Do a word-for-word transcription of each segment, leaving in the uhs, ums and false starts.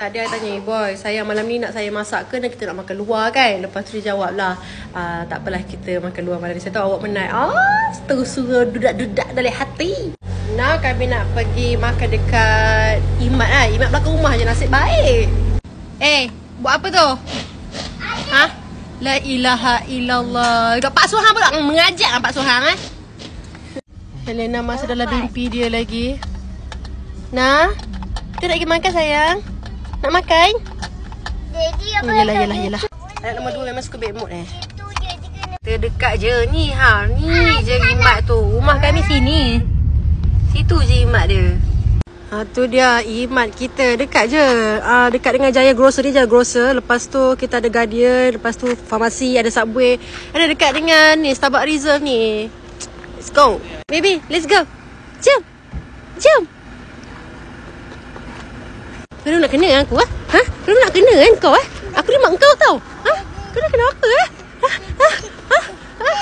Dia tanya, boy, saya malam ni nak saya masak ke, dan kita nak makan luar kan? Lepas tu dia jawab lah, ah, tak apalah kita makan luar malam ni. Saya tahu awak penat. Ah, terus-terus dudak-dudak dalam hati. Nah, kami nak pergi makan dekat Imat lah. Imat belakang rumah je, nasib baik. Eh, buat apa tu? Ha? La ilaha illallah. Dekat Pak Suhang pula mengajak Pak Suhang eh. Helena masih dalam mimpi dia lagi. Nah, kita nak pergi makan sayang. Nak makan? Daddy apa? Oh, yelah, yelah, yelah. Anak nombor dua memang suka bad mood eh. Terdekat je ni ha. Ni je Imat tu. Rumah kami sini. Situ je Imat dia. Ha, tu dia Imat kita. Dekat je. Ha, dekat dengan Jaya Grocery je. Grocer. Lepas tu kita ada Guardian. Lepas tu Farmasi. Ada Subway. Ada dekat dengan ni Starbucks Reserve ni. Let's go. Baby, let's go. Jom. Jom. Kau nak kena dengan aku? Ha? Ha? Kau nak kena dengan kau eh? Aku ni mak kau tau. Ha? Kau nak kena apa eh? Ha? Ha? Ha? Ha?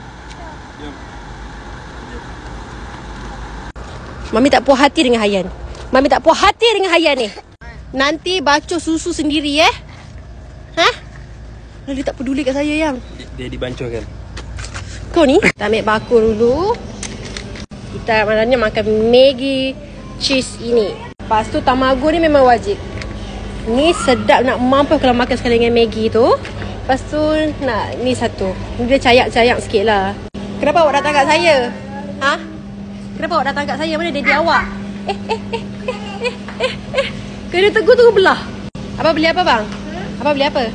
Mami tak puas hati dengan Hayan. Mami tak puas hati dengan Hayan ni. Nanti bacok susu sendiri eh. Ha? Dia tak peduli kat saya yang. Dia dibancuhkan. Kau ni kita ambil bakul dulu. Kita maknanya makan Maggi cheese ini. Lepas tu tamago ni memang wajib. Ni sedap nak mampu kalau makan sekali dengan Maggi tu. Lepas tu nak ni satu. Ni dia cayak-cayak sikit lah. Kenapa awak datang kat saya? Ha? Kenapa awak datang kat saya? Mana daddy awak? Eh, eh, eh, eh, eh, eh, eh. Kena tegur-tegur belah. Abang beli apa bang? Abang beli apa?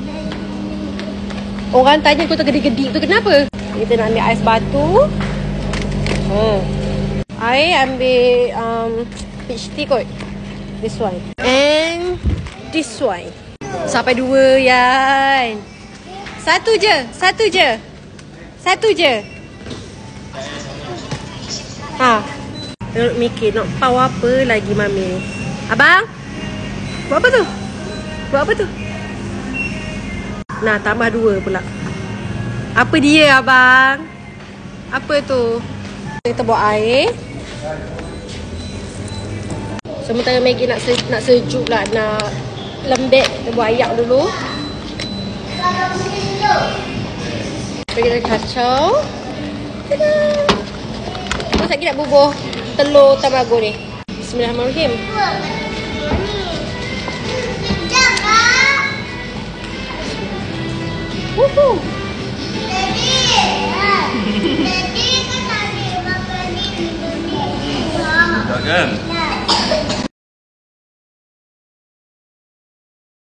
Orang tanya kau tergedik-gedik tu kenapa? Kita nak ambil ais batu. Hmm. Air ambil um, peach tea kot. This one. And this one. Sampai dua Yan. Satu je. Satu je. Satu je. Ha. Nak mikir nak pau apa lagi mami. Abang. Buat apa tu? Buat apa tu? Nah, tambah dua pula. Apa dia abang? Apa tu? Kita buat air. Sementara Maggi nak se- nak sejuk lah, nak lembek, kita buat ayak dulu. Lepas kita kacau. Tada! Terus lagi nak bubuh telur tamago ni. Bismillahirrahmanirrahim. Wuhu. Kan?